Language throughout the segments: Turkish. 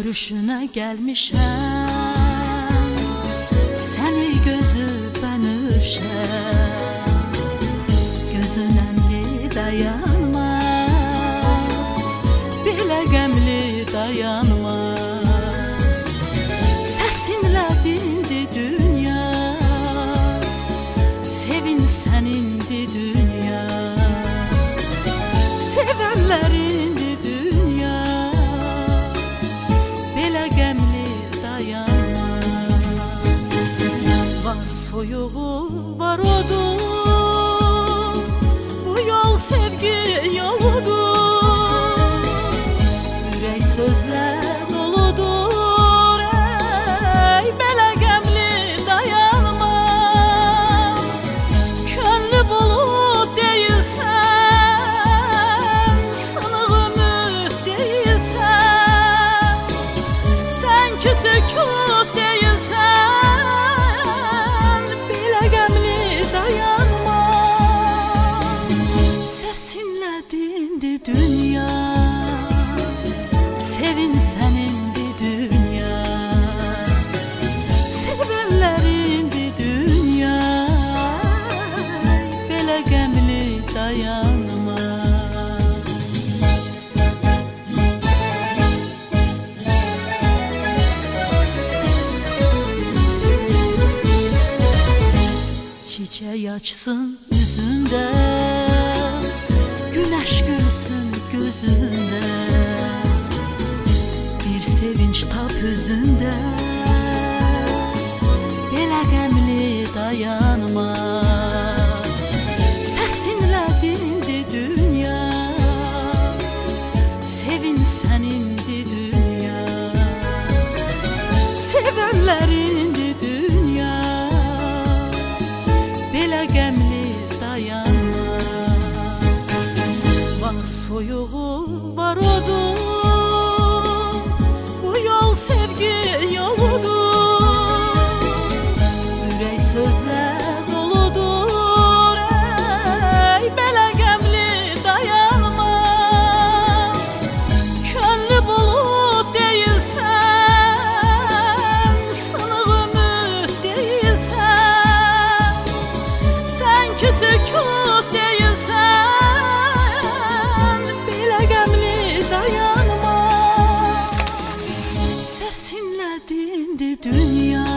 görüşüne gelmişem, seni gözüpen üşem. Gözünemli dayanma, bile gemli dayanma. Sesinle dindi dünya, sevin senindi dünya. Sevenlerindi dünya, bile gemli dayanma. Var soyuğu var odu, bu yol sevgi yoludur. Yürek sözler doludur, ey bele gemli dayanma. Könlü bulut değilsen, sınıf ümit değilsen, sen küsükut değilsen, bile gemli dayanma. Sesinle dindi dünya, sevin senindi dünya. Sevenlerindi dünya, bele gemli dayanma. Çiçeği açsın yüzünde, güneş gülsün gözünde. Bir sevinç tap yüzünde, bele gemli dayanma. Sesinle dindi dünya, sevin senindi dünya. Sevenlerindi dünya, bele gemli dayanma. Var soyuğu var odu, bu yol sevgi yoludur. Yürek sözler doludur, ey bele gemli dayanma. Könlü bulut değilsen, sınıf ümit değilsen, sen küsükut değilsen, bile gemli dayanma. Sesinle dindi dünya,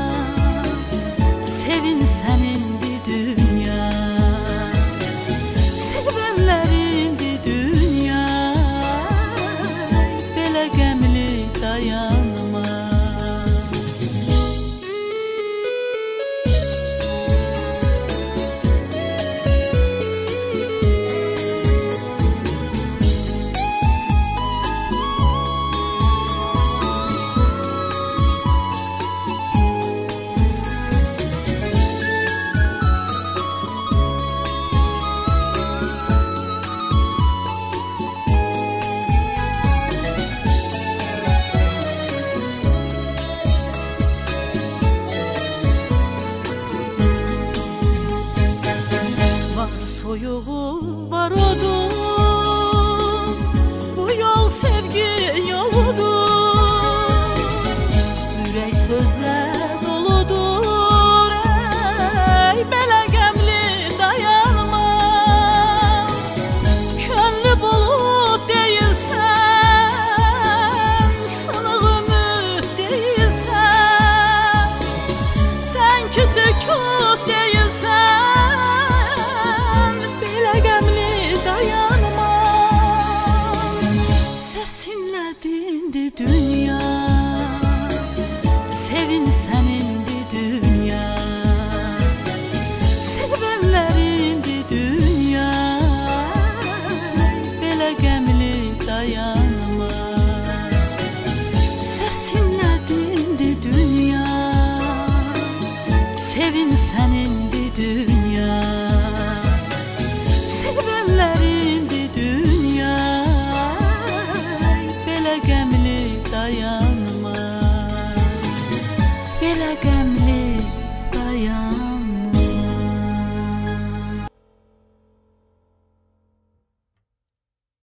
sevin senindi dünya. Sevenlerindi dünya, bele gemli dayanma. Var soyuğu var odu,